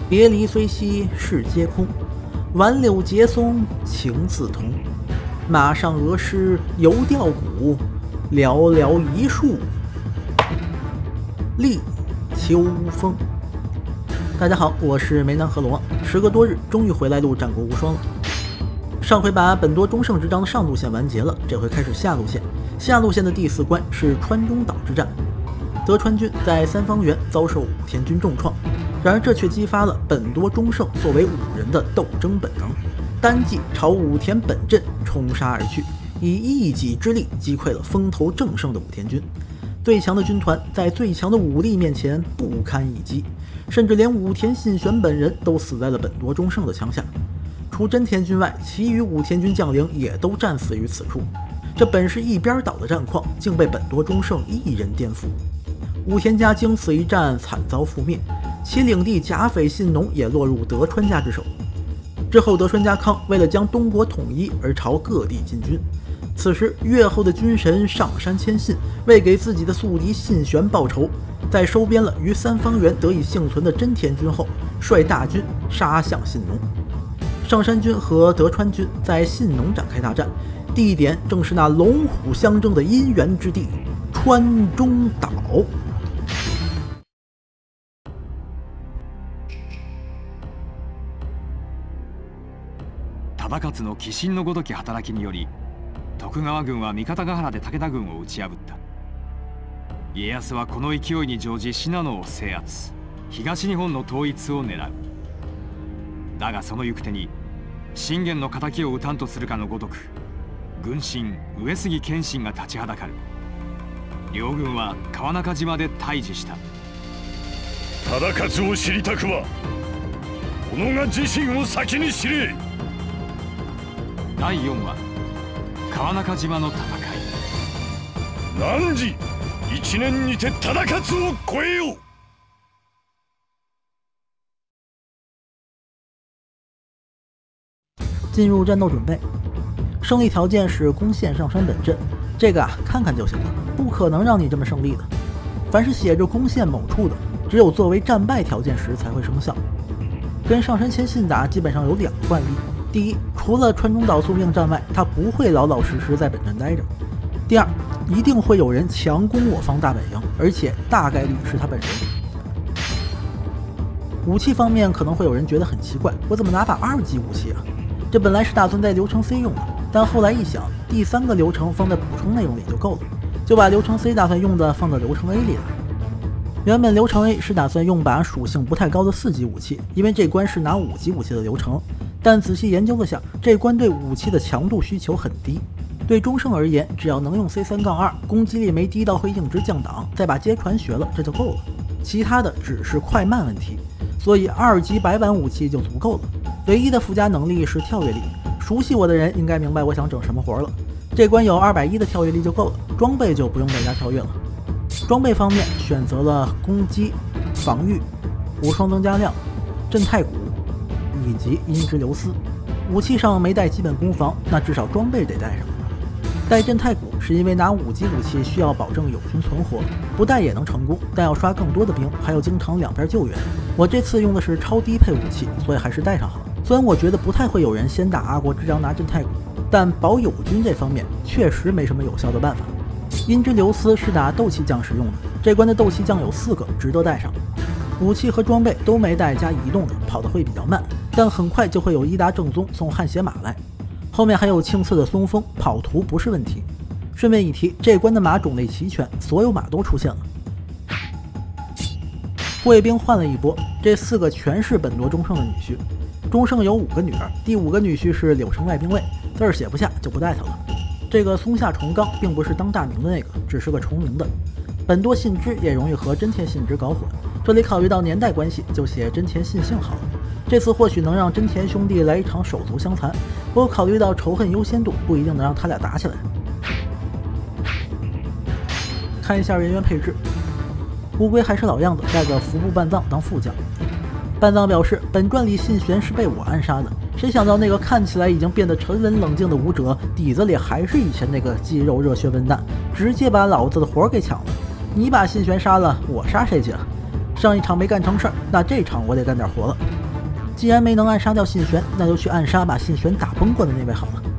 别离虽稀事皆空，挽柳结松情自同。马上鹅尸犹吊古，寥寥一树立秋风。大家好，我是梅南河龙，时隔多日，终于回来录战国无双了。上回把本多忠胜之章的上路线完结了，这回开始下路线。下路线的第4关是川中岛之战。德川军在三方原遭受武田军重创，然而这却激发了本多忠胜作为武人的斗争本能，单骑朝武田本阵冲杀而去，以一己之力击溃了风头正盛的武田军。最强的军团在最强的武力面前不堪一击，甚至连武田信玄本人都死在了本多忠胜的枪下。除真田军外，其余武田军将领也都战死于此处。这本是一边倒的战况，竟被本多忠胜一人颠覆。武田家经此一战惨遭覆灭，其领地甲斐信浓也落入德川家之手。之后，德川家康为了将东国统一而朝各地进军。此时，越后的军神上杉谦信为给自己的宿敌信玄报仇，在收编了于三方原得以幸存的真田军后，率大军杀向信浓。上杉军和德川军在信浓展开大战，地点正是那龙虎相争的因缘之地——川中岛。 忠勝の鬼神のごとき働きにより、徳川軍は三方ヶ原で武田軍を打ち破った。家康はこの勢いに乗じ信濃を制圧、東日本の統一を狙う。だがその行く手に信玄の敵を討たんとするかのごとく、軍神上杉謙信が立ちはだかる。両軍は川中島で対峙した。 忠勝を知りたくば、己が自身を先に知れ。 第4話、川中島の戦い。 汝1年にて忠勝を超えよう。 进入战斗准备，胜利条件是攻陷上杉本阵，这个看看就行了，不可能让你这么胜利的。凡是写着攻陷某处的，只有作为战败条件时才会生效。跟上杉谦信打基本上有2个惯例：第一，除了川中岛宿命战外，他不会老老实实在本阵待着；第二，一定会有人强攻我方大本营，而且大概率是他本人。武器方面可能会有人觉得很奇怪，我怎么拿把2级武器啊？这本来是打算在流程 C 用的，但后来一想，第3个流程放在补充内容里就够了，就把流程 C 打算用的放到流程 A 里了。原本流程 A 是打算用把属性不太高的4级武器，因为这关是拿5级武器的流程。但仔细研究了下，这关对武器的强度需求很低。对忠胜而言，只要能用 C3-2， 攻击力没低到会硬直降档，再把接传学了，这就够了。其他的只是快慢问题，所以2级白板武器就足够了。唯一的附加能力是跳跃力，熟悉我的人应该明白我想整什么活了。这关有210的跳跃力就够了，装备就不用再加跳跃了。装备方面选择了攻击、防御、无双增加量、震太鼓以及阴之流丝。武器上没带基本攻防，那至少装备得带上。带震太鼓是因为拿5级武器需要保证友军存活，不带也能成功，但要刷更多的兵，还要经常两边救援。我这次用的是超低配武器，所以还是带上好了。虽然我觉得不太会有人先打阿国之章拿震太鼓，但保友军这方面确实没什么有效的办法。阴之流丝是打斗气将时用的，这关的斗气将有4个，值得带上。武器和装备都没带加移动的，跑得会比较慢，但很快就会有伊达正宗送汗血马来。后面还有庆次的松风，跑图不是问题。顺便一提，这关的马种类齐全，所有马都出现了。护卫兵换了一波，这4个全是本多忠胜的女婿。忠胜有5个女儿，第5个女婿是柳城外兵卫，字儿写不下就不带他了。这个松下重纲并不是当大名的那个，只是个重名的。本多信之也容易和真田信之搞混，这里考虑到年代关系，就写真田信幸好了。这次或许能让真田兄弟来一场手足相残，不过考虑到仇恨优先度，不一定能让他俩打起来。看一下人员配置，乌龟还是老样子，带个服部半藏当副将。半藏表示，本传里信玄是被我暗杀的，谁想到那个看起来已经变得沉稳冷静的武者，底子里还是以前那个肌肉热血笨蛋，直接把老子的活给抢了。你把信玄杀了，我杀谁去啊？ 上一场没干成事儿，那这场我得干点活了。既然没能暗杀掉信玄，那就去暗杀把信玄打崩过的那位好了。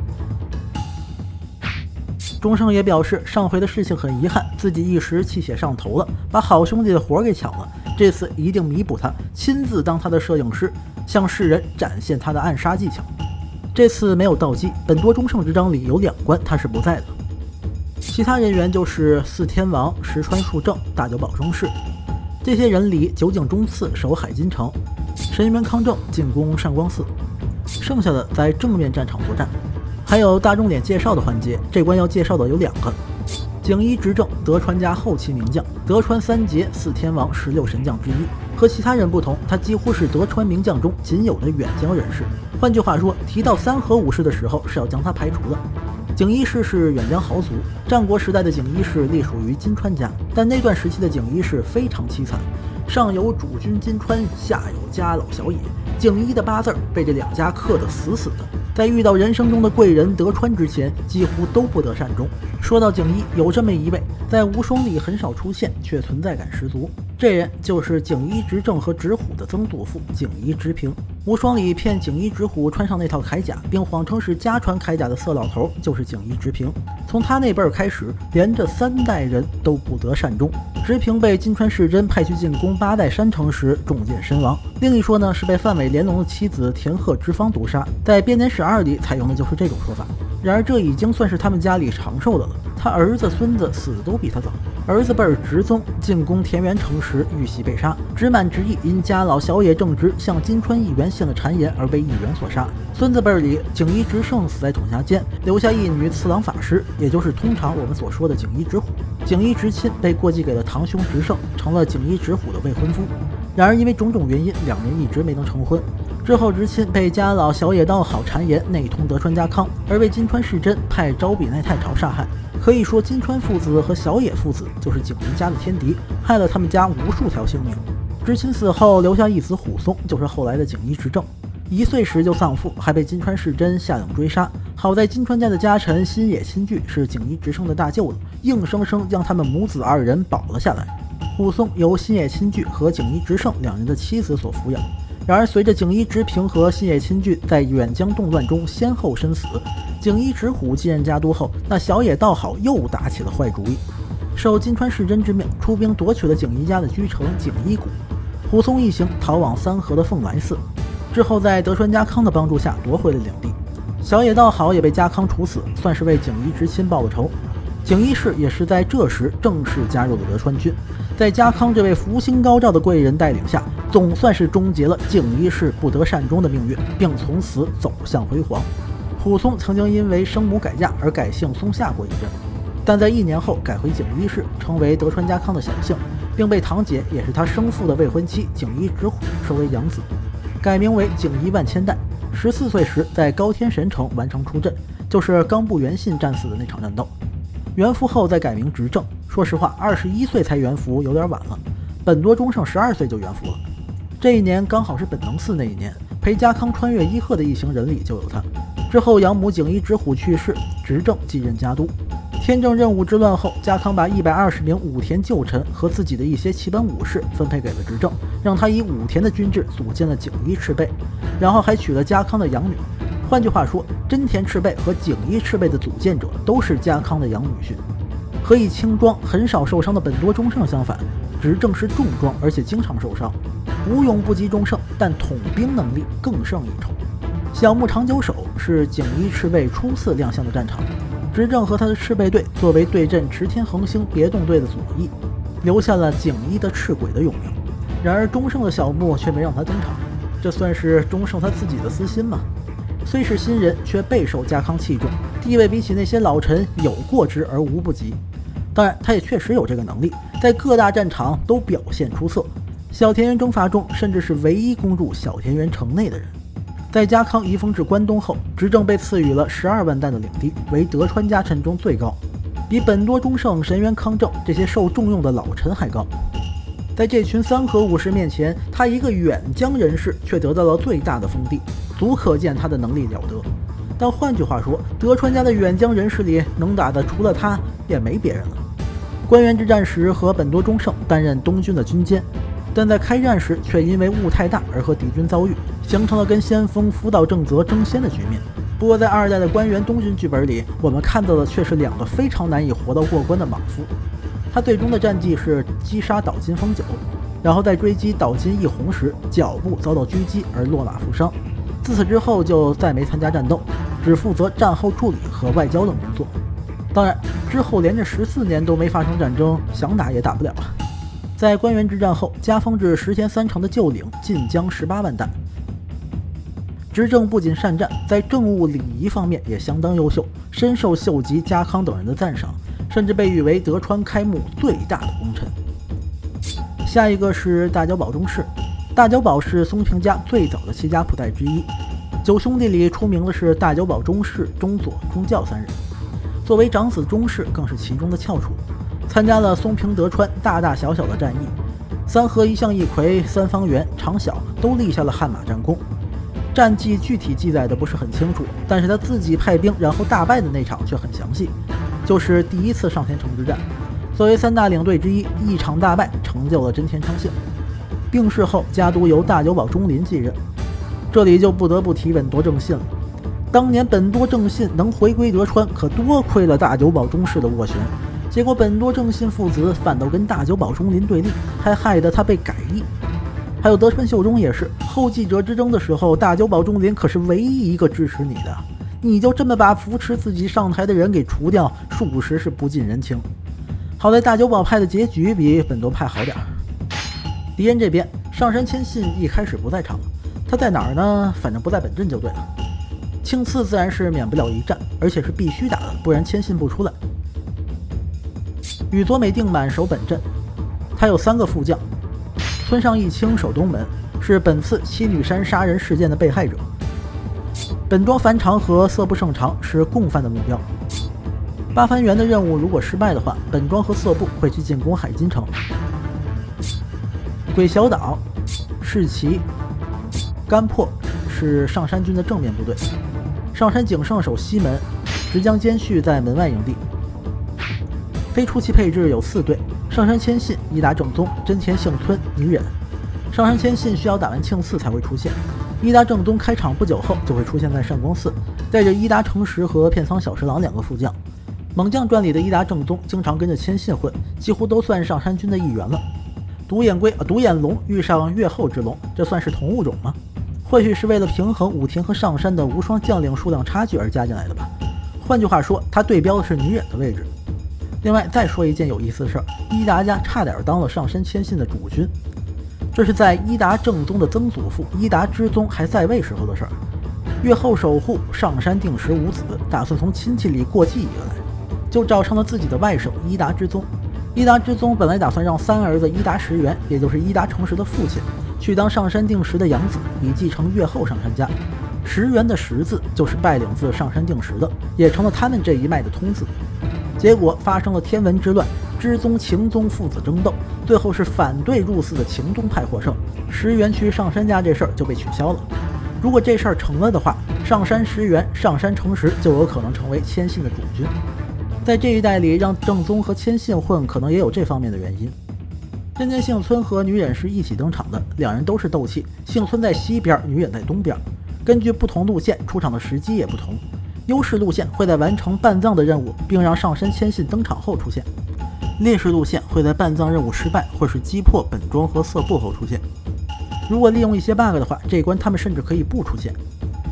钟胜也表示，上回的事情很遗憾，自己一时气血上头了，把好兄弟的活给抢了。这次一定弥补他，亲自当他的摄影师，向世人展现他的暗杀技巧。这次没有道基，本多忠胜之章里有2关他是不在的。其他人员就是四天王、石川树正、大久保忠士。这些人里，酒井忠次守海津城，神原康正进攻上光寺，剩下的在正面战场作战。还有大重点介绍的环节，这关要介绍的有2个：景一执政，德川家后期名将，德川三杰四天王16神将之一。和其他人不同，他几乎是德川名将中仅有的远江人士。换句话说，提到三河武士的时候是要将他排除的。景一氏是远江豪族，战国时代的景一氏隶属于金川家，但那段时期的景一氏非常凄惨，上有主君金川，下有家老小野，景一的8字被这2家克得死死的。在遇到人生中的贵人德川之前，几乎都不得善终。说到景一，有这么一位，在无双里很少出现，却存在感十足。这人就是景一执政和直虎的曾祖父景一直平。无双里骗景一直虎穿上那套铠甲，并谎称是家传铠甲的色老头，就是景一直平。从他那辈儿开始，连着3代人都不得善终。直平被金川世真派去进攻8代山城时中箭身亡。另一说呢，是被范伟连龙的妻子田鹤之方毒杀。在编年史2里采用的就是这种说法。然而这已经算是他们家里长寿的了，他儿子孙子死的都比他早。儿子辈儿直宗进攻田园城时遇袭被杀，直满直义因家老小野正直向金川议员献了谗言而被议员所杀。孙子辈儿里，景一直胜死在统辖间，留下一女次郎法师，也就是通常我们所说的景一直虎。景一直亲被过继给了堂兄直胜，成了景一直虎的未婚夫。然而因为种种原因，2人一直没能成婚。之后直亲被家老小野道好谗言内通德川家康，而被金川世真派招比奈太朝杀害。可以说金川父子和小野父子就是景一家的天敌，害了他们家无数条性命。知亲死后留下一子虎松，就是后来的景一执政。1岁时就丧父，还被金川世真下令追杀。好在金川家的家臣新野亲据是景一直胜的大舅子，硬生生将他们母子2人保了下来。虎松由新野亲据和景一直胜2人的妻子所抚养。然而随着景一直平和新野亲据在远江动乱中先后身死，景一直虎继任家督后，那小野道好又打起了坏主意，受金川世真之命出兵夺取了景一家的居城景一谷。虎松一行逃往三河的凤来寺，之后在德川家康的帮助下夺回了领地。小野道好也被家康处死，算是为景一直亲报了仇。景一氏也是在这时正式加入了德川军，在家康这位福星高照的贵人带领下，总算是终结了景一氏不得善终的命运，并从此走向辉煌。虎松曾经因为生母改嫁而改姓松下过一阵，但在1年后改回景一氏，成为德川家康的小姓，并被堂姐也是他生父的未婚妻景一直虎收为养子，改名为景一万千代。14岁时在高天神城完成出阵，就是冈部元信战死的那场战斗。元服后再改名执政，说实话21岁才元服有点晚了，本多忠胜12岁就元服了。这一年刚好是本能寺那一年，陪家康穿越伊贺的一行人里就有他。之后养母景一直虎去世，执政继任家督。天正任务之乱后，家康把120名武田旧臣和自己的一些旗本武士分配给了执政，让他以武田的军制组建了景一赤备，然后还娶了家康的养女。换句话说，真田赤备和景一赤备的组建者都是家康的养女婿。和以轻装很少受伤的本多忠胜相反，执政是重装而且经常受伤，武勇不及忠胜，但统兵能力更胜一筹。小牧长久守是景一赤备初次亮相的战场，执政和他的赤备队作为对阵池天恒星别动队的左翼，留下了景一的赤鬼的永名。然而忠胜的小牧却没让他登场，这算是忠胜他自己的私心吗？虽是新人，却备受家康器重，地位比起那些老臣有过之而无不及。当然，他也确实有这个能力，在各大战场都表现出色。小田园征伐中，甚至是唯一攻入小田园城内的人。在家康移封至关东后，执政被赐予了12万担的领地，为德川家臣中最高，比本多忠胜、神原康正这些受重用的老臣还高。在这群三河武士面前，他一个远江人士却得到了最大的封地，足可见他的能力了得。但换句话说，德川家的远江人士里能打的除了他也没别人了。关原之战时和本多忠胜担任东军的军监， 但在开战时却因为雾太大而和敌军遭遇，形成了跟先锋福岛正则争先的局面。不过在2代的关原东军剧本里，我们看到的却是2个非常难以活到过关的莽夫。他最终的战绩是击杀岛津丰久，然后在追击岛津义弘时脚部遭到狙击而落马负伤。自此之后就再没参加战斗，只负责战后处理和外交等工作。当然，之后连着14年都没发生战争，想打也打不了啊。在关原之战后，加封至10田3城的旧领晋江18万担。执政不仅善战，在政务礼仪方面也相当优秀，深受秀吉、家康等人的赞赏，甚至被誉为德川开幕最大的功臣。下一个是大久保忠世。大久保是松平家最早的7家谱代之一，9兄弟里出名的是大久保忠世、忠佐、忠教3人。作为长子忠世更是其中的翘楚，参加了松平德川大大小小的战役，三河一向一揆、三方原、长小都立下了汗马战功。战绩具体记载的不是很清楚，但是他自己派兵然后大败的那场却很详细，就是第1次上田城之战。作为3大领队之一，一场大败成就了真田昌幸。病逝后，家督由大久保忠林继任。这里就不得不提本多正信了。当年本多正信能回归德川，可多亏了大久保忠世的斡旋。结果本多正信父子反倒跟大久保忠林对立，还害得他被改易。还有德川秀忠也是，后继者之争的时候，大久保忠林可是唯一一个支持你的，你就这么把扶持自己上台的人给除掉，属实是不近人情。好在大久保派的结局比本多派好点。敌人这边，上杉谦信一开始不在场，他在哪儿呢？反正不在本阵就对了。庆次自然是免不了一战，而且是必须打的，不然谦信不出来。宇佐美定满守本阵，他有3个副将。村上义清守东门，是本次七女山杀人事件的被害者。本庄繁长和色部胜长是共犯的目标。八幡原的任务如果失败的话，本庄和色部会去进攻海津城。鬼小岛、世崎、干破是上杉军的正面部队。上杉景胜守西门，直江兼续在门外营地。非初期配置有4队：上杉谦信、伊达正宗、真田幸村、女忍。上杉谦信需要打完庆次才会出现，伊达正宗开场不久后就会出现在善光寺，带着伊达成实和片仓小十郎2个副将。猛将传里的伊达正宗经常跟着谦信混，几乎都算上杉军的一员了。独眼龙遇上越后之龙，这算是同物种吗？或许是为了平衡武田和上杉的无双将领数量差距而加进来的吧。换句话说，他对标的是女忍的位置。另外再说一件有意思的事儿，伊达家差点当了上杉谦信的主君，这是在伊达正宗的曾祖父伊达之宗还在位时候的事儿。越后守护上杉定时无子，打算从亲戚里过继一个来，就找上了自己的外甥伊达之宗。伊达之宗本来打算让3儿子伊达石原，也就是伊达成实的父亲，去当上杉定时的养子，以继承越后上杉家。石原的石字就是拜领自上杉定时的，也成了他们这一脉的通字。结果发生了天文之乱，知宗、晴宗父子争斗，最后是反对入寺的晴宗派获胜，石原去上杉家这事儿就被取消了。如果这事儿成了的话，上杉石原、上杉成实就有可能成为谦信的主君。在这一代里，让正宗和谦信混，可能也有这方面的原因。真田幸村和女忍是一起登场的，2人都是斗气，幸村在西边，女忍在东边。根据不同路线出场的时机也不同，优势路线会在完成半藏的任务并让上杉谦信登场后出现，劣势路线会在半藏任务失败或是击破本庄和色部后出现。如果利用一些 bug 的话，这一关他们甚至可以不出现。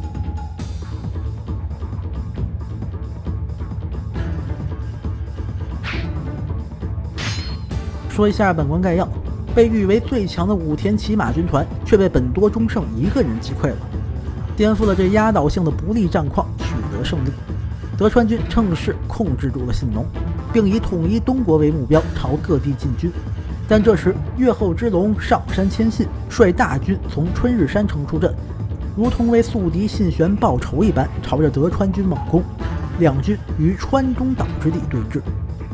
说一下本关概要，被誉为最强的武田骑马军团却被本多忠胜一个人击溃了，颠覆了这压倒性的不利战况，取得胜利。德川军趁势控制住了信浓，并以统一东国为目标朝各地进军。但这时越后之龙上杉谦信率大军从春日山城出阵，如同为宿敌信玄报仇一般，朝着德川军猛攻，两军于川中岛之地对峙。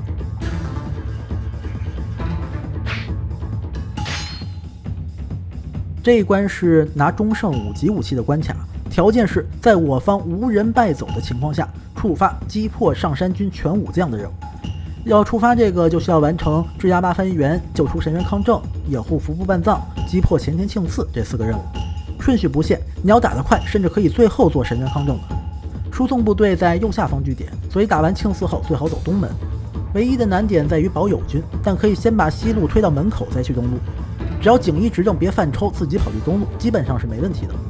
这一关是拿中胜5级武器的关卡，条件是在我方无人败走的情况下，触发击破上杉军全武将的任务。 要触发这个，就需要完成质押8番员、救出神元康正、掩护服部半藏、击破前田庆次这4个任务。顺序不限，你要打得快，甚至可以最后做神元康正的。输送部队在右下方据点，所以打完庆寺后最好走东门。唯一的难点在于保友军，但可以先把西路推到门口再去东路。只要警一执政别犯抽，自己跑去东路，基本上是没问题的。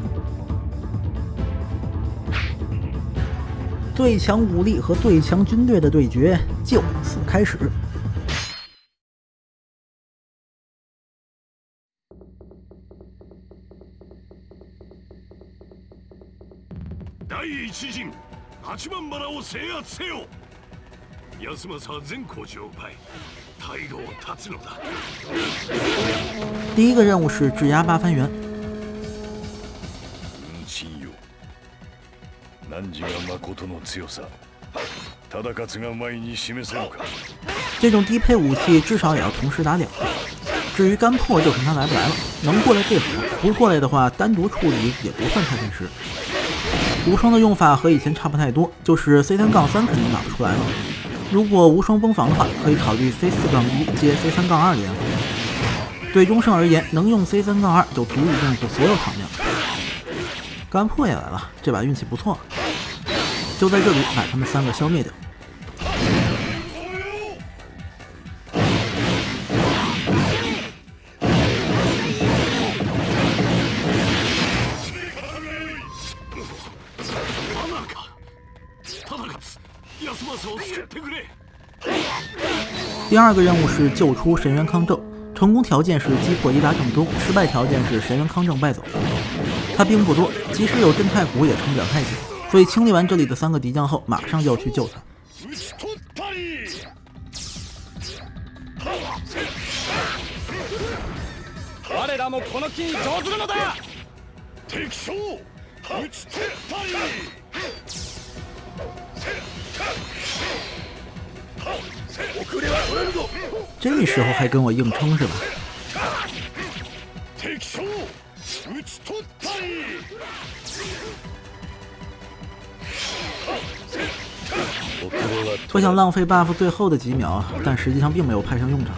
最强武力和最强军队的对决就此开始。 第一陣8番原を制圧せよ。安政は全工場を奪い態度を断つのだ。 第一个任务是质押8番员。 信よ。汝が誠の強さ、忠勝が前に示せるか。 这种低配武器至少也要同时打2个。至于干破，就看他来不来了。能过来最好，不过来的话，单独处理也不算太现实。无双的用法和以前差不太多，就是 C3-3肯定打不出来了。如果无双崩防的话，可以考虑 C4-1接 C3-2连环。对中胜而言，能用 C3-2就足以应付所有场面了。干破也来了，这把运气不错，就在这里把他们3个消灭掉。第二个任务是救出神元康正，成功条件是击破伊达正宗，失败条件是神元康正败走。他兵不多，即使有镇太谷也撑不了太久，所以清理完这里的3个敌将后，马上就要去救他。 我らもこの木に乗ずるのだ。 敵将討ち取ったり。 这时候还跟我硬撑是吧？ 敵将討ち取ったり。 我想浪费 buff 最后的几秒，但实际上并没有派上用场。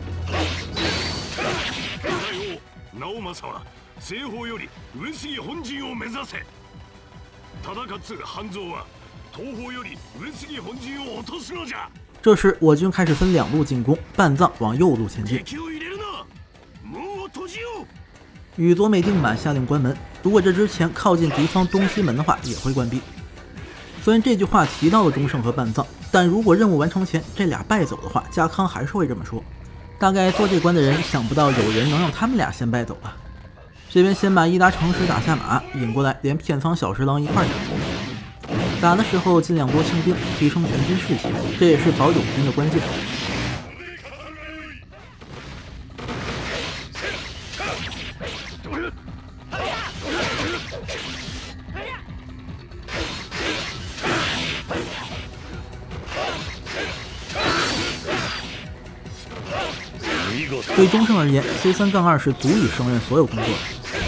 直政は西方より上杉本陣を目指せ。忠勝半蔵は東方より上杉本陣を落とすのじゃ。 这时我军开始分2路进攻，半藏往右路前进。宇佐美定满下令关门，如果这之前靠近敌方东西门的话，也会关闭。虽然这句话提到了中胜和半藏，但如果任务完成前这俩败走的话，家康还是会这么说。大概做这关的人想不到有人能让他们俩先败走吧。这边先把伊达城石打下马，引过来，连片仓小十郎一块打。打的时候尽量多清兵，提升全军士气，这也是保友军的关键。对中胜而言 ，C3-2 是足以胜任所有工作的。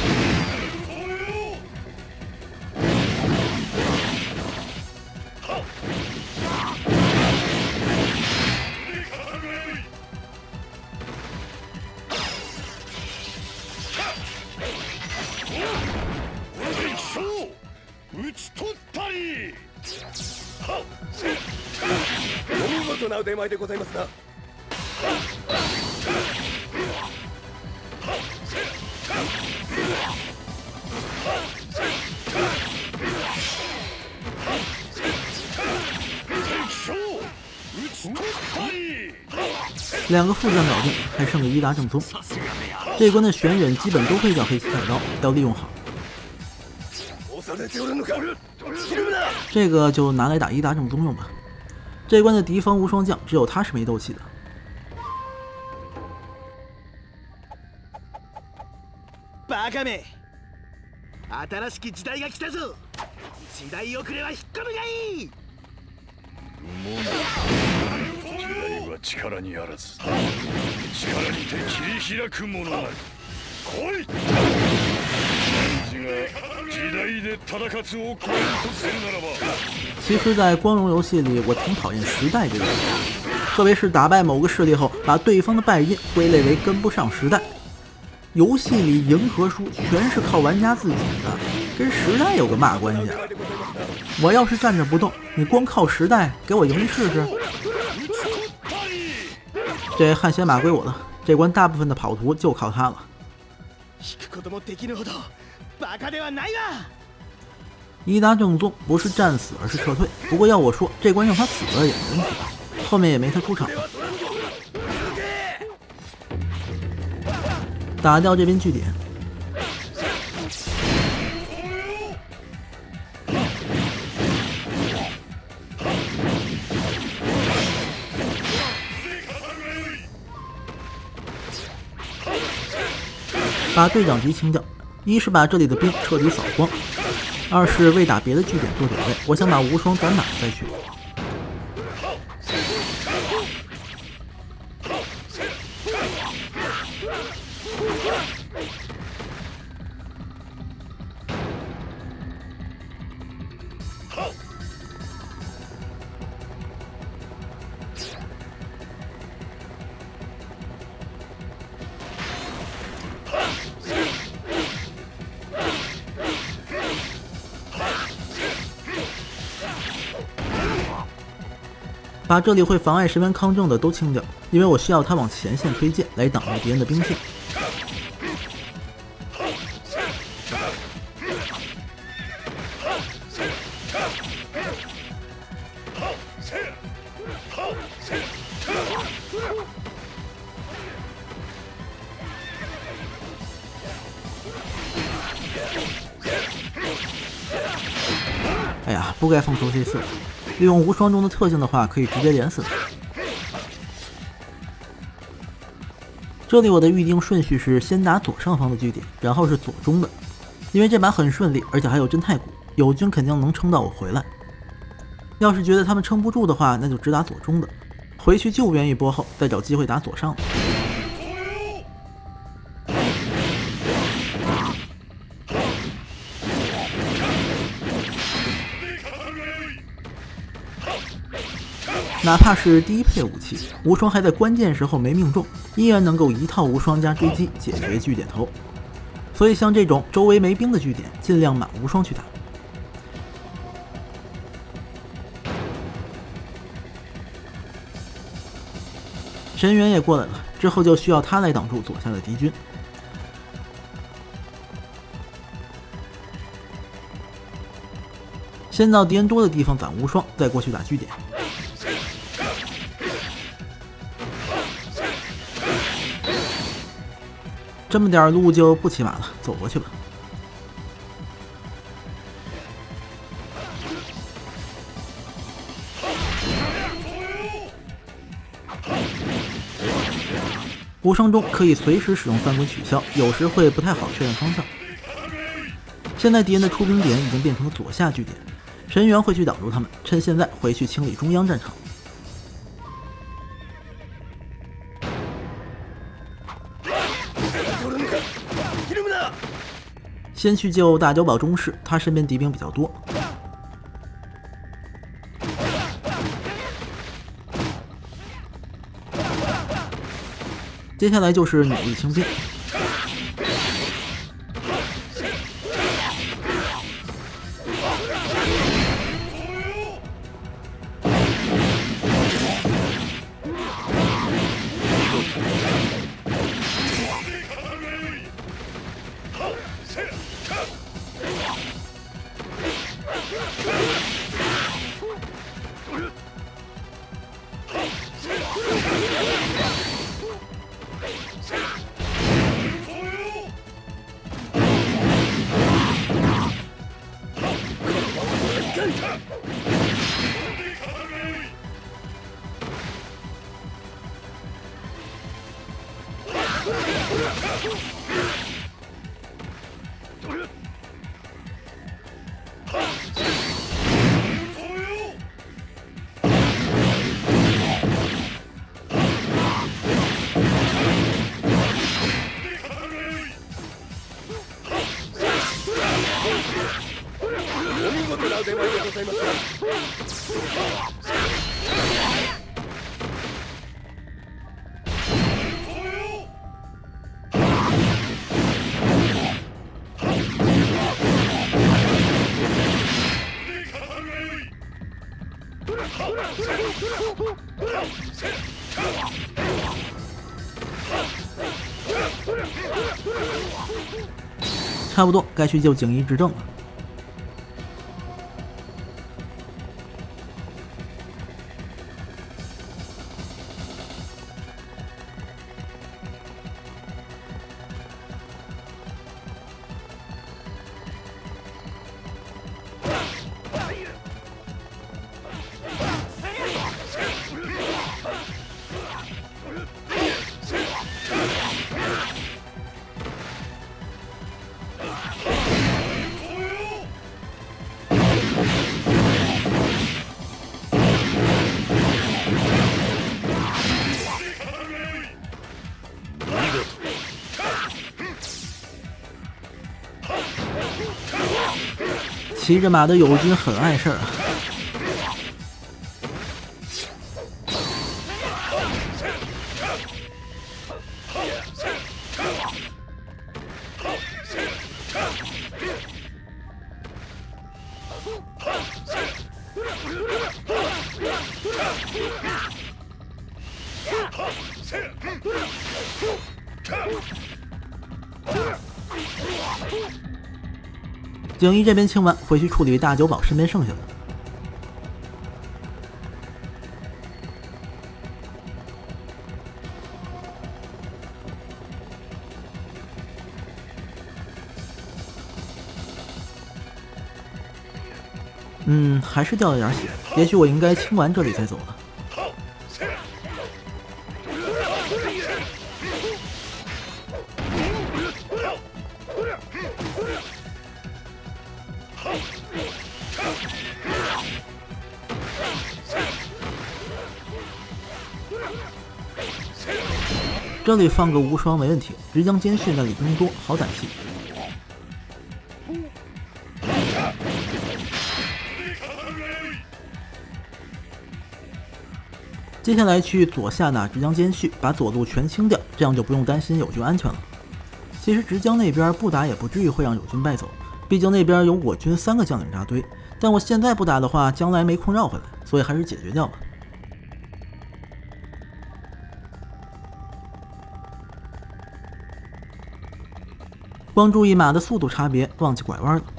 お見事な腕前でございますな。 2个副将搞定，还剩个伊达正宗。这关的玄忍基本都会叫黑旗太刀，要利用好。这个就拿来打伊达正宗用吧。这关的敌方无双将只有他是没斗气的。 バカめ、新しき時代が来たぞ。時代遅れは引っ込むがいい。 時代は力にあらず、力にて切り開くものなり。来い。汝が時代で忠勝を超えるとするならば。 其实，在光荣游戏里，我挺讨厌时代这个词。 特别是打败某个势力后，把对方的败因归类为跟不上时代。游戏里赢和输全是靠玩家自己的，跟时代有个嘛关系啊？我要是站着不动，你光靠时代给我赢一试试？这汗血马归我了，这关大部分的跑图就靠他了。伊达正宗不是战死，而是撤退。不过要我说，这关让他死了也没问题，后面也没他出场。打掉这边据点，把队长级清掉。一是把这里的兵彻底扫光，二是为打别的据点做准备。我想把无双攒满再去。把这里会妨碍神元康正的都清掉，因为我需要他往前线推进，来挡住敌人的兵线。哎呀，不该放出这4个。利用无双中的特性的话，可以直接连死他。这里我的预定顺序是先打左上方的据点，然后是左中的，因为这把很顺利，而且还有真太鼓，友军肯定能撑到我回来。要是觉得他们撑不住的话，那就只打左中的，回去救援一波后，再找机会打左上的。哪怕是低配武器，无双还在关键时候没命中，依然能够一套无双加追击解决据点头。所以像这种周围没兵的据点，尽量满无双去打。神元也过来了，之后就需要他来挡住左下的敌军。先到敌人多的地方攒无双，再过去打据点。这么点路就不骑马了，走过去吧。无双中可以随时使用翻滚取消，有时会不太好确认方向。现在敌人的出兵点已经变成了左下据点，神元会去挡住他们，趁现在回去清理中央战场。先去救大碉堡中士，他身边敌兵比较多。接下来就是女力清兵。 差不多该去救景一执政了。骑着马的友军很碍事儿啊。景一这边清完，回去处理大久保身边剩下的。还是掉了点血，也许我应该清完这里再走了。这里放个无双没问题，直江监视那里兵多，好攒气。接下来去左下打直江监视，把左路全清掉，这样就不用担心友军安全了。其实直江那边不打也不至于会让友军败走，毕竟那边有我军3个将领扎堆。但我现在不打的话，将来没空绕回来，所以还是解决掉吧。光注意马的速度差别，忘记拐弯了。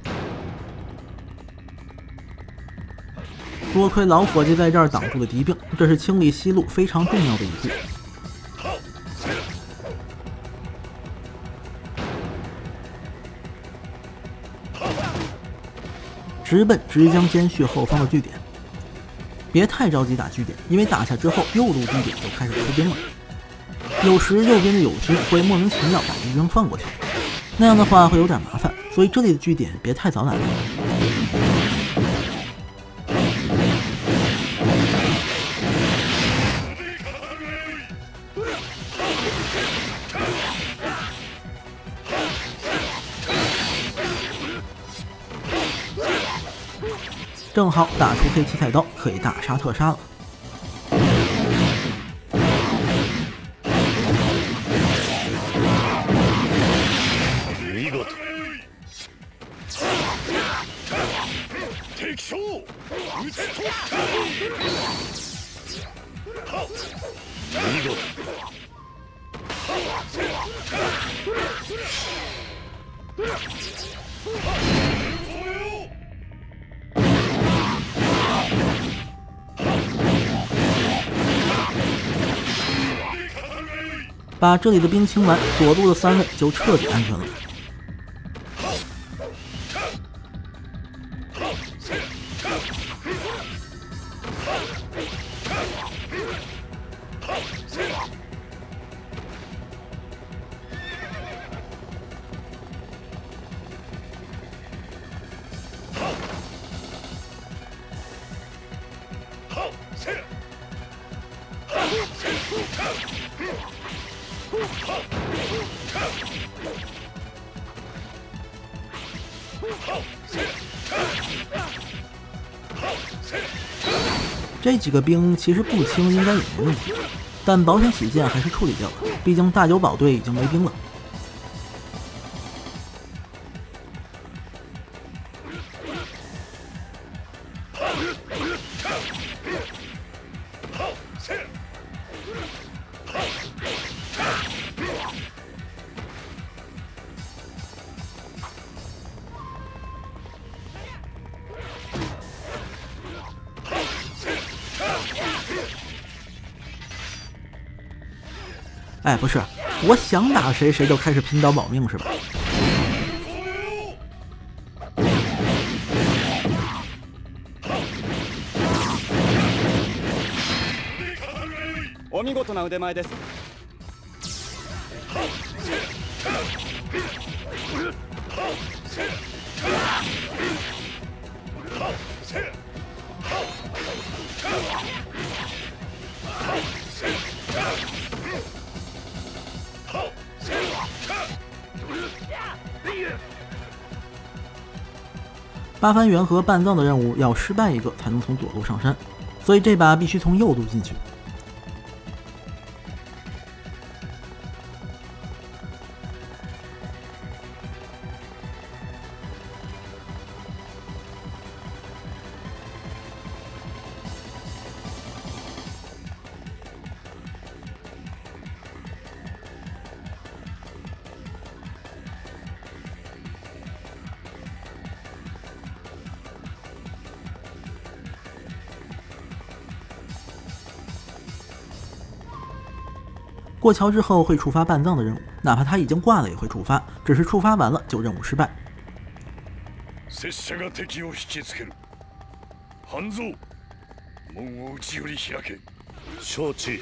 多亏老伙计在这儿挡住了敌兵，这是清理西路非常重要的一步。直奔直江监视后方的据点，别太着急打据点，因为打下之后右路据点就开始出兵了。有时右边的友军会莫名其妙把敌兵放过去，那样的话会有点麻烦，所以这里的据点别太早打。正好打出黑旗菜刀，可以大杀特杀了。把这里的兵清完，左路的3位就彻底安全了。这几个兵其实不清应该也没问题，但保险起见还是处理掉了，毕竟大久保队已经没兵了。 哎，不是，我想打谁谁就开始拼刀保命是吧？ お見事な腕前です。 八幡原和半藏的任务要失败一个才能从左路上山，所以这把必须从右路进去。过桥之后会触发半藏的任务，哪怕他已经挂了也会触发，只是触发完了就任务失败。 拙者が敵を引きつける。半蔵、門を内より開け。承知。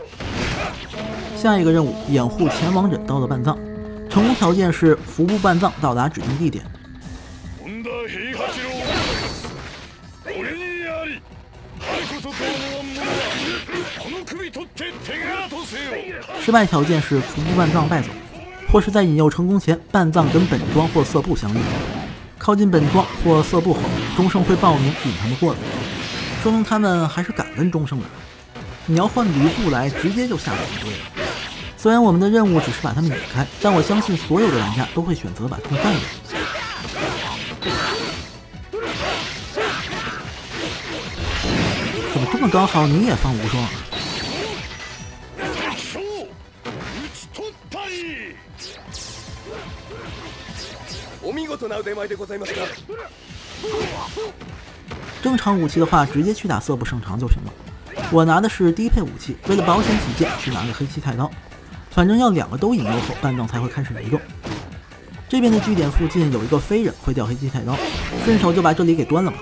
下一个任务掩护前往忍道的半藏，成功条件是服部半藏到达指定地点。 本田平八郎を討つ。俺にあり。我こそ東の安物はこの首取って手柄とせよ。 失败条件是服部半藏败走，或是在引诱成功前，半藏跟本庄或色部相遇。靠近本庄或色部后，钟圣会报名引他们过来，说明他们还是敢跟钟圣的。你要换吕布来，直接就吓倒一堆了。虽然我们的任务只是把他们引开，但我相信所有的玩家都会选择把他们干掉。怎么这么刚好你也放无双啊？ お見事な腕前でございますか。 正常武器的话，直接去打色部圣长就行了。我拿的是低配武器，为了保险起见，去拿个黑漆太刀。反正要两个都引诱后，半藏才会开始移动。这边的据点附近有一个飞人会掉黑漆太刀，顺手就把这里给端了吧。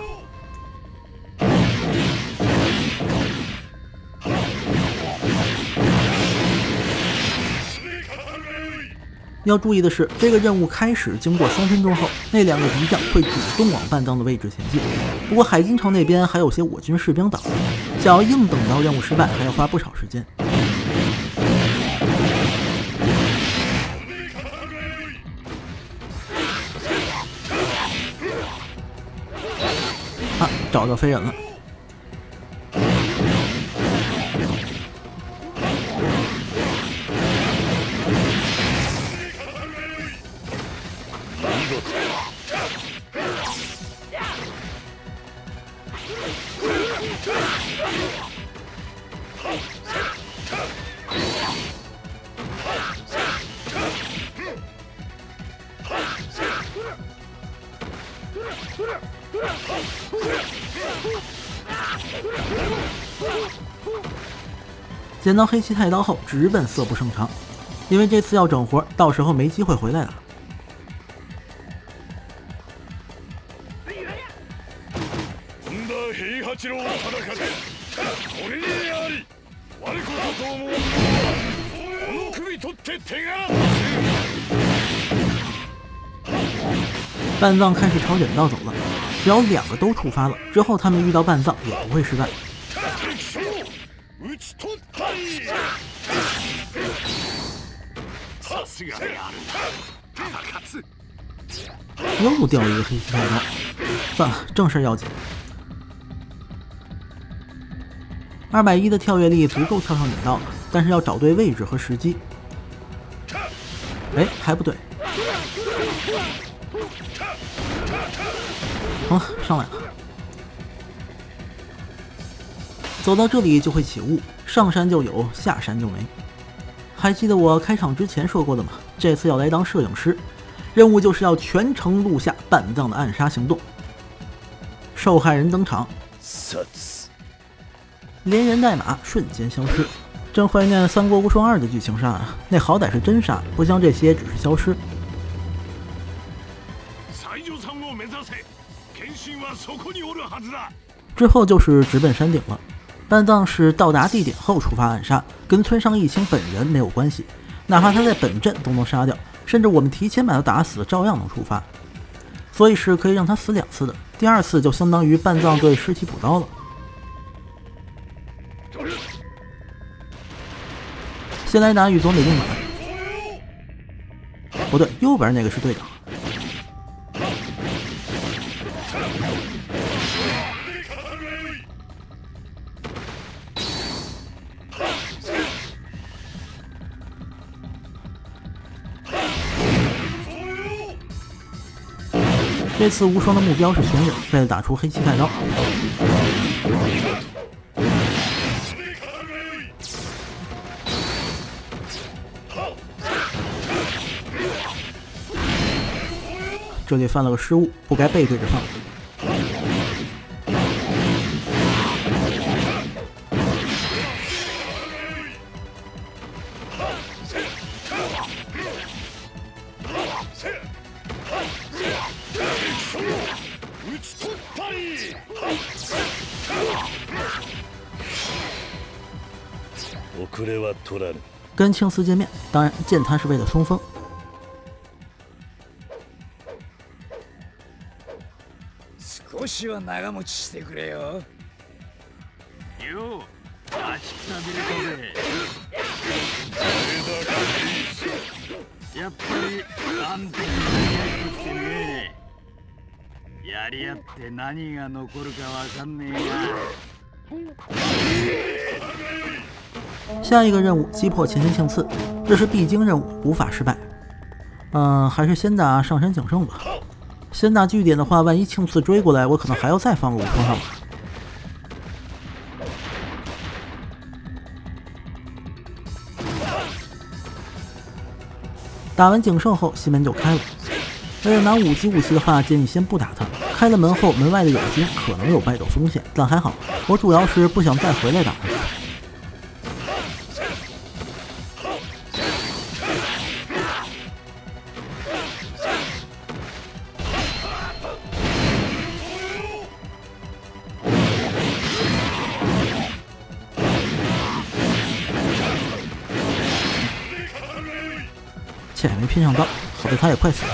要注意的是，这个任务开始经过3分钟后，那两个敌将会主动往半藏的位置前进。不过海津城那边还有些我军士兵挡着，想要硬等到任务失败，还要花不少时间。啊，找到飞人了。捡到黑漆太刀后，直奔色部圣长，因为这次要整活，到时候没机会回来了。半藏开始朝忍道走了，只要两个都触发了，之后他们遇到半藏也不会失败。又掉一个黑漆太刀，算了，正事要紧。210的跳跃力足够跳上忍道了，但是要找对位置和时机。哎，还不对。好了，上来了。 走到这里就会起雾，上山就有，下山就没。还记得我开场之前说过的吗？这次要来当摄影师，任务就是要全程录下半藏的暗杀行动。受害人登场，连人带马瞬间消失。真怀念《三国无双2》的剧情杀啊，那好歹是真杀，不像这些只是消失。之后就是直奔山顶了。半藏是到达地点后触发暗杀，跟村上义清本人没有关系，哪怕他在本阵都能杀掉，甚至我们提前把他打死，照样能触发。所以是可以让他死2次的，第2次就相当于半藏对尸体补刀了。先来打宇佐美定满，不对，右边那个是队长。这次无双的目标是熊忍，为了打出黑气太刀。这里犯了个失误，不该背对着放。跟庆司见面，当然见他是为了松风。 少しは長持ちしてくれよ。よう、待ちくたびれたぜ。やっぱりあんたにやり合ってね。やり合って何が残るかわかんねえが。下一个任务击破前田庆次，这是必经任务，无法失败。还是先打上山景胜吧。先打据点的话，万一庆次追过来，我可能还要再放个无双上马。打完景胜后，西门就开了。为了拿5级武器的话，建议先不打他。开了门后，门外的友军可能有败走风险，但还好，我主要是不想再回来打他。且没拼上刀，好在他也快死了。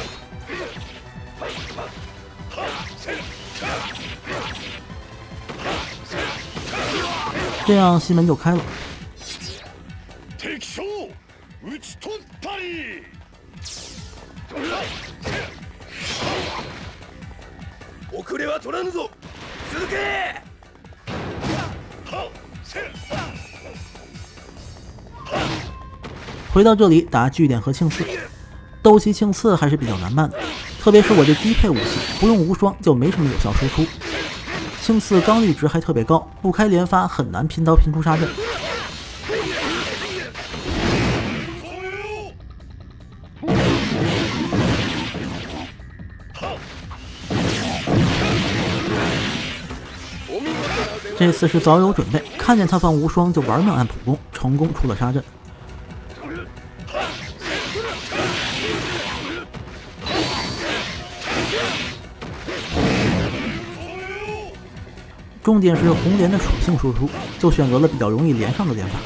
这样西门就开了。 遅れは取らぬぞ。続け。 回到这里打据点和庆次，斗气庆次还是比较难办的，特别是我这低配武器不用无双就没什么有效输出。庆次刚力值还特别高，不开连发很难拼刀拼出杀阵。这次是早有准备，看见他放无双就玩命按普攻，成功出了杀阵。重点是红莲的属性输出，就选择了比较容易连上的连法。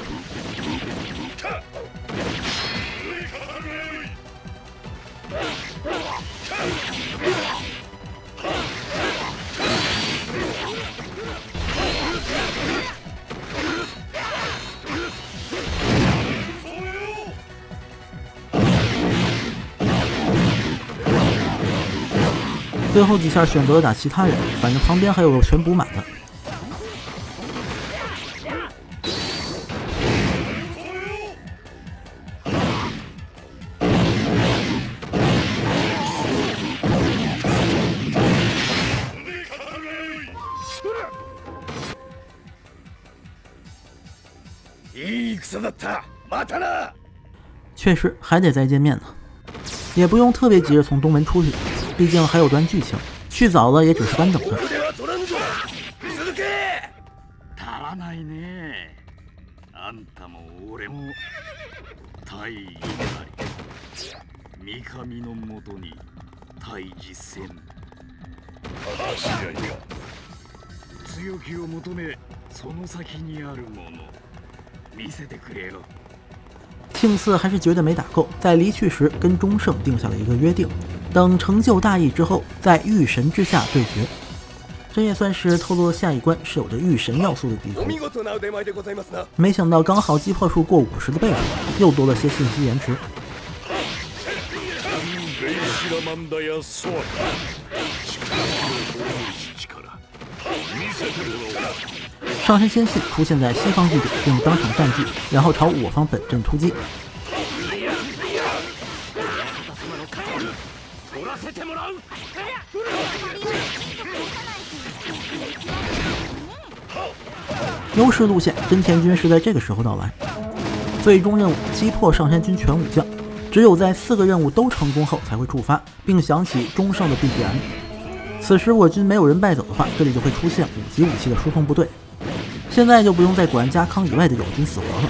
最后几下选择了打其他人，反正旁边还有个全补满的。 戦だった。またな。 确实还得再见面呢，也不用特别急着从东门出去，毕竟还有段剧情，去早了也只是干等着。 足らないね。あんたも俺も大義なり、三上のもとに対峙せん。 話し合いか。 強気を求め、その先にあるもの見せてくれよ。 庆次还是觉得没打够，在离去时跟钟盛定下了一个约定，等成就大义之后，在御神之下对决。这也算是透露了下一关是有着御神要素的地图。没想到刚好击破数过50的倍数，又多了些信息延迟。上山仙信出现在西方据点，并当场占据，然后朝我方本阵突击。优势路线，真田军是在这个时候到来。最终任务击破上山军全武将，只有在4个任务都成功后才会触发，并响起钟盛的 BGM。此时我军没有人败走的话，这里就会出现5级武器的输送部队。现在就不用再管家康以外的友军死活了。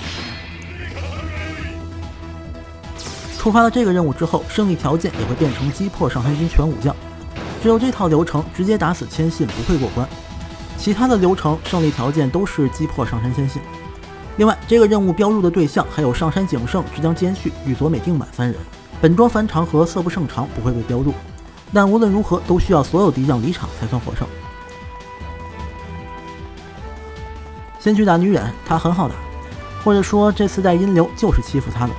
触发了这个任务之后，胜利条件也会变成击破上山军全武将。只有这套流程直接打死千信不会过关，其他的流程胜利条件都是击破上山千信。另外，这个任务标入的对象还有上山景胜、之江兼续与佐美定满3人，本庄繁长和色不胜长不会被标入，但无论如何都需要所有敌将离场才算获胜。先去打女忍，她很好打，或者说这次带阴流就是欺负她的。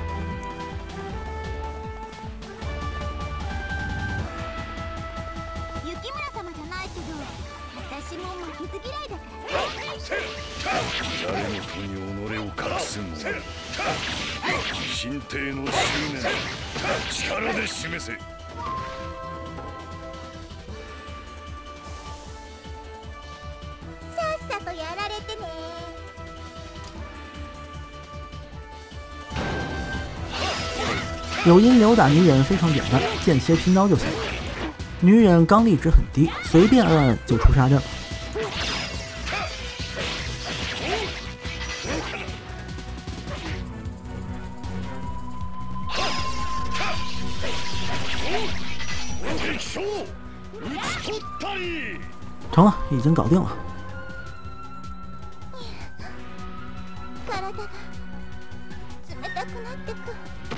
神帝の執念、力で示せ。 さっさとやられてね。 有阴流打女忍非常简单，间切拼刀就行了。女忍刚力值很低，随便摁摁就出杀阵了。成了，已经搞定了。 体が冷たくなってく。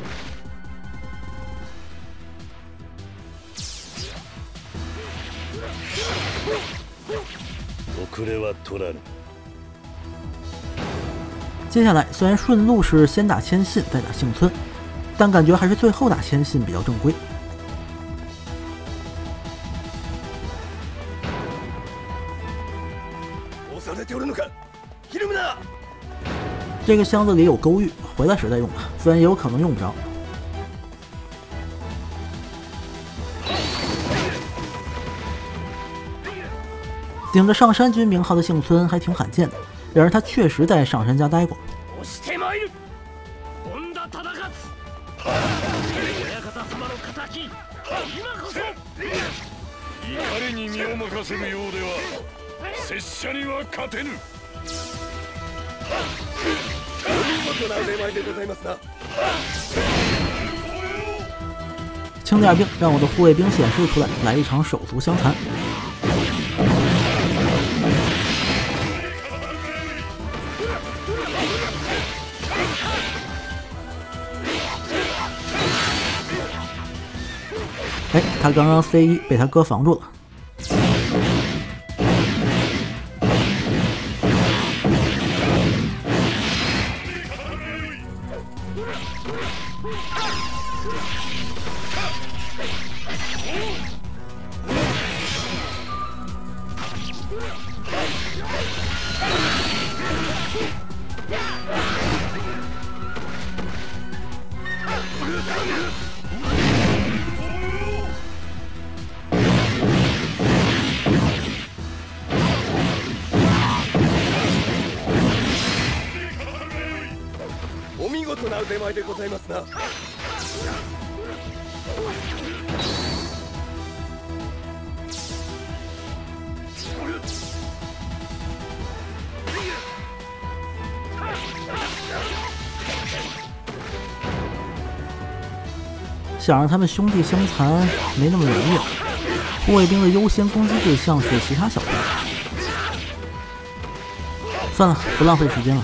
遅れは取らぬ。 接下来虽然顺路是先打千信再打幸村，但感觉还是最后打千信比较正规。这个箱子里有勾玉，回来时再用吧，虽然也有可能用不着。顶着上山军名号的幸村还挺罕见的，然而他确实在上山家待过。 怒りに身を任せるようでは拙者には勝てぬ。 轻点兵，让我的护卫兵显示出来，来一场手足相残。哎，他刚刚 C1 被他哥防住了。 出前でございますな。 想让他们兄弟相残没那么容易啊！护卫兵的优先攻击对象是其他小兵。算了，不浪费时间了。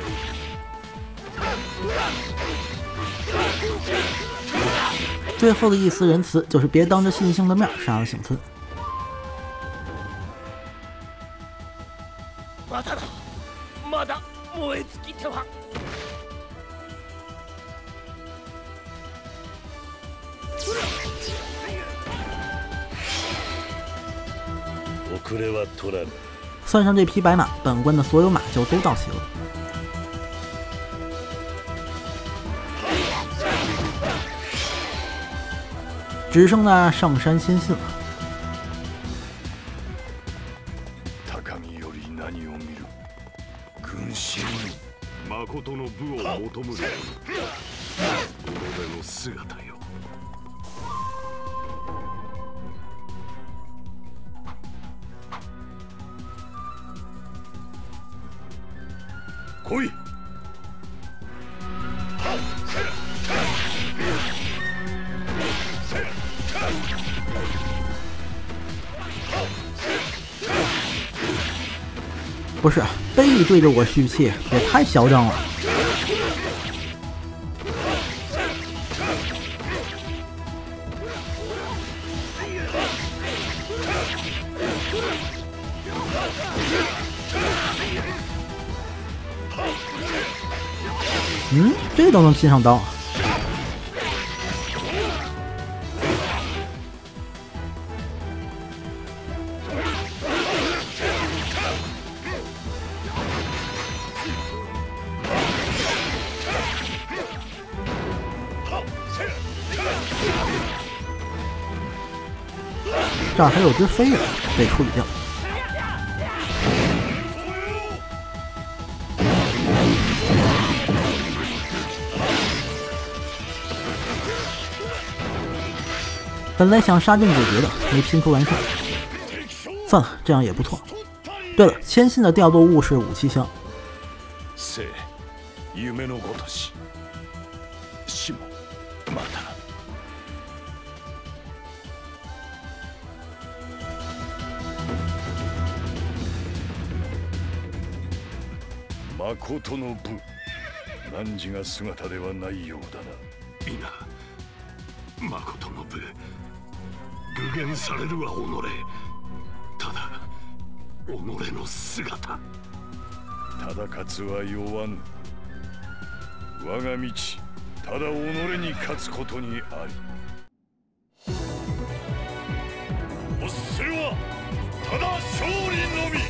最后的一丝仁慈就是别当着信幸的面杀了幸村。 まただ、まだ燃え尽きては。 遅れは取らぬ。 算上这匹白马，本关的所有马就都到齐了。只剩那上山千信了。 高木より何を見る？軍神誠の武を求むる己の姿よ。 来い。 不是，背对着我蓄气，也太嚣张了。这都能拼上刀。这儿还有只飞人，得处理掉。本来想杀阵解决的，没拼出完事儿。算了，这样也不错。对了，千信的调度物是武器箱。 生、夢のごとし。死もまた。誠の武、汝が姿ではないようだな。 いな、誠の武、具現されるは己。ただ己の姿。 戦つは弱ぬ。我が道、ただ己に勝つことにあり。おせはただ勝利のみ。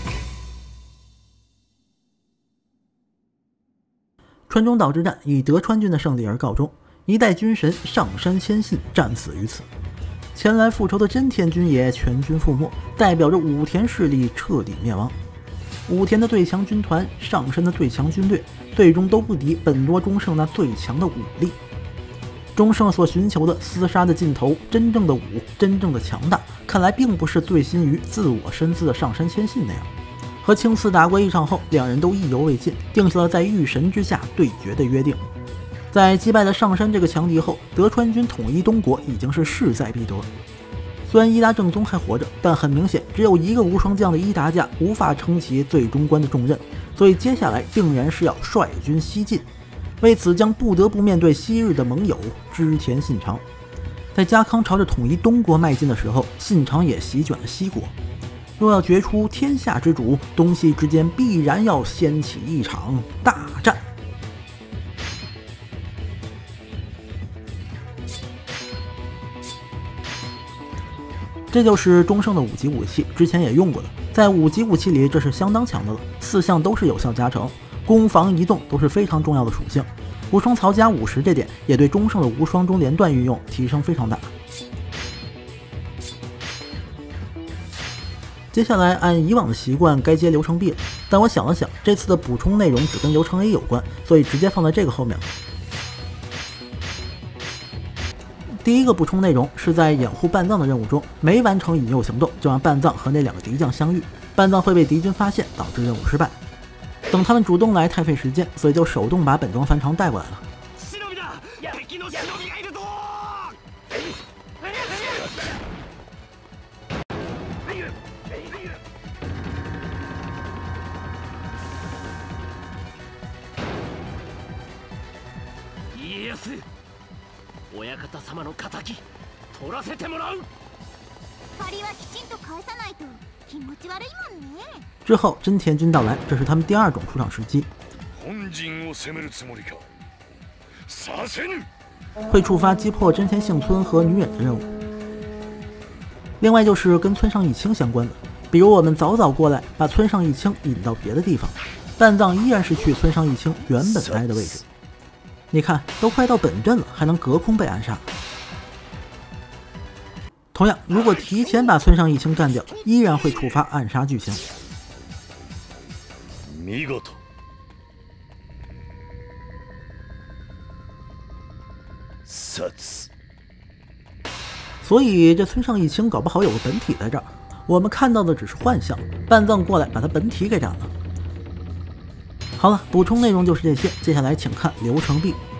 川中岛之战以德川军的胜利而告终，一代军神上杉谦信战死于此。前来复仇的真田军也全军覆没，代表着武田势力彻底灭亡。武田的最强军团、上杉的最强军队，最终都不敌本多忠胜那最强的武力。忠胜所寻求的厮杀的尽头，真正的武，真正的强大，看来并不是醉心于自我身姿的上杉谦信那样。和青刺打过一场后，两人都意犹未尽，定下了在御神之下对决的约定。在击败了上杉这个强敌后，德川军统一东国已经是势在必得。虽然伊达正宗还活着，但很明显，只有一个无双将的伊达家无法撑起最终关的重任，所以接下来定然是要率军西进。为此，将不得不面对昔日的盟友织田信长。在家康朝着统一东国迈进的时候，信长也席卷了西国。若要决出天下之主，东西之间必然要掀起一场大战。这就是忠胜的5级武器，之前也用过的，在5级武器里这是相当强的了，4项都是有效加成，攻防移动都是非常重要的属性。无双槽加50这点也对忠胜的无双中连段运用提升非常大。接下来按以往的习惯该接流程 B 了，但我想了想，这次的补充内容只跟流程 A 有关，所以直接放在这个后面了。 第一个补充内容是在掩护半藏的任务中，没完成引诱行动，就让半藏和那2个敌将相遇，半藏会被敌军发现，导致任务失败。等他们主动来太费时间，所以就手动把本装帆船带过来了。 家康、親方様の敵取らせてもらう。 借りはきちんと返さないと気持ち悪いもんね。 之后真田军到来，这是他们第2种出场时机。 本陣を攻めるつもりか。させぬ。 会触发击破真田幸村和女忍的任务。另外就是跟村上义清相关的，比如我们早早过来把村上义清引到别的地方，半藏依然是去村上义清原本待的位置。你看，都快到本阵了，还能隔空被暗杀。同样，如果提前把村上义清干掉，依然会触发暗杀剧情。 見事。 所以这村上义清搞不好有个本体在这儿，我们看到的只是幻象。半藏过来把他本体给斩了。好了，补充内容就是这些，接下来请看流程 B。